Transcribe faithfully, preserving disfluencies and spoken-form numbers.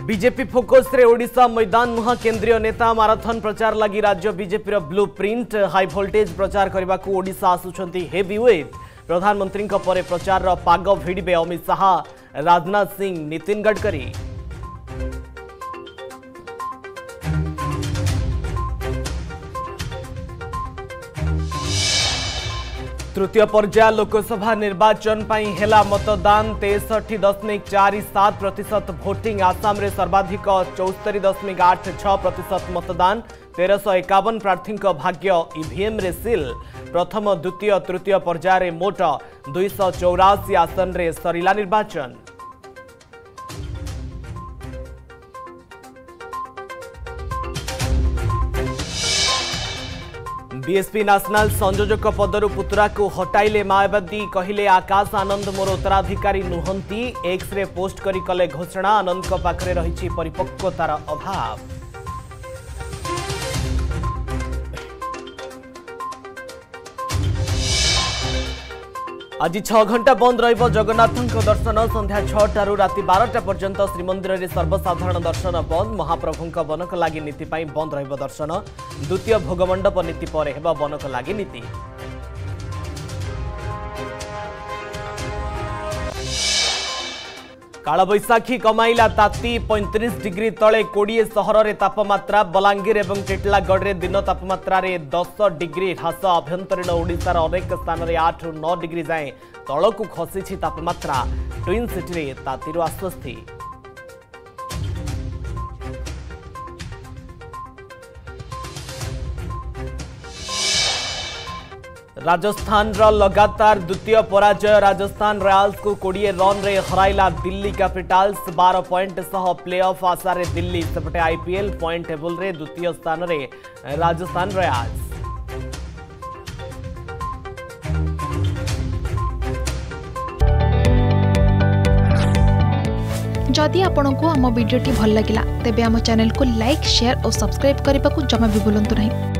BJP focus रे ओडिशा मैदान मुहा केंद्रीय नेता माराथन प्रचार लगी राज्य BJP blueprint high voltage प्रचार करने को ओडिशा आसुछंती हेवीवेट प्रधानमंत्री परे प्रचार रो पाग भिड़े अमित शाह राजनाथ सिंह नितिन गडकरी। तृतीय पर्याय लोकसभा निर्वाचन पर हेला मतदान तेसठी दशमिक चार सात प्रतिशत भोटिंग आसाम रे सर्वाधिक चौस्तरी दशमिक आठ छह प्रतिशत मतदान तेरश एकावन प्रार्थी भाग्य ईवीएम रे सिल प्रथम द्वितीय तृतीय पर्याय मोट दुईश चौराशी आसन रे सरिला निर्वाचन। बीएसपी नेशनल संयोजक पदरु पुतुरा को हटाइले मायावती कहले आकाश आनंद मोर उत्तराधिकारी नुहंती एक्स रे पोस्ट करी कले घोषणा आनंद पाखरे रही परिपक्वतार अभाव। आज छह घंटा बंद रहिबो जगन्नाथଙ୍କ दर्शन संध्या छह राति बारटा पर्यंत श्रीमंदिर रे सर्वसाधारण दर्शन बंद महाप्रभुଙ୍କ बनक लागि नीति पाई बंद रहिबो दर्शन द्वितीय भोगमंडप नीति पर हेबा बनक लागि नीति। कालबैशाखी कमाइला ताती पैंतीस डिग्री तले कोड़े सहर रे तापमात्रा बलांगीर एवं टिटलागढ़ रे दिन तापमात्रा रे दस डिग्री ह्रास आभ्यंतरीण ओडिशार अनेक स्थान रे आठ रु नौ डिग्री जाए तलकू खसी तापमात्रा ट्विन सिटी रे तातीर आश्वस्ति। राजस्थान रा लगातार द्वितीय पराजय राजस्थान रॉयल्स को बीस रन रे हराइला दिल्ली कैपिटल्स बारह पॉइंट सह प्ले ऑफ आशा रे दिल्ली सेपटे आईपीएल पॉइंट टेबल रे द्वितीय स्थान रे राजस्थान रॉयल्स। जदि आपंक आम भिडी भल लगा तेब आम चैनल को लाइक शेयर और सब्सक्राइब करने को जमा भी भूलु नहीं।